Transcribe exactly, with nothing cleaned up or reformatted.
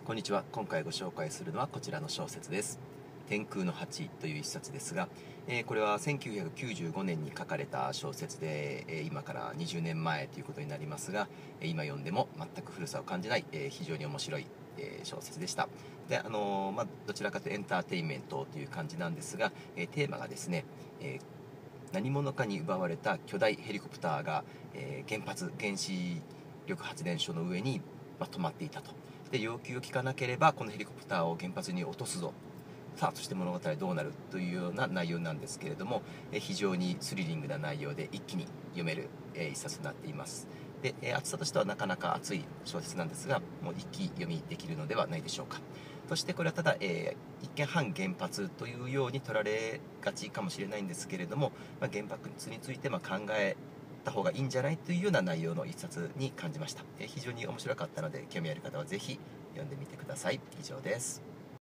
こんにちは。今回ご紹介するのはこちらの小説です。天空の鉢という一冊ですが、えーこれはせんきゅうひゃくきゅうじゅうごねんに書かれた小説で、えー今からにじゅうねんまえということになりますが、えー今読んでも全く古さを感じない、えー非常に面白い、えー小説でした。で、あのーまあ、どちらかというとエンターテインメントという感じなんですが、えーテーマがですね、えー何者かに奪われた巨大ヘリコプターが、えー原発原子力発電所の上に、まあ、止まっていたと。で要求を聞かなければこのヘリコプターを原発に落とすぞ、さあそして物語はどうなるというような内容なんですけれども、え非常にスリリングな内容で一気に読める、え一冊になっています。で、え厚さとしてはなかなか厚い小説なんですが、もう一気読みできるのではないでしょうか。そしてこれはただ、えー一見反原発というように取られがちかもしれないんですけれども、まあ、原発についてまあ考えた方がいいんじゃないというような内容の一冊に感じました。えー非常に面白かったので、興味ある方はぜひ読んでみてください。以上です。